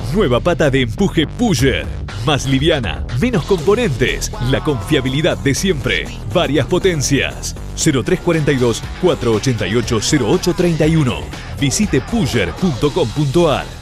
Nueva pata de empuje Puyer. Más liviana, menos componentes, la confiabilidad de siempre. Varias potencias. 0342 488 0831. Visite puyer.com.ar.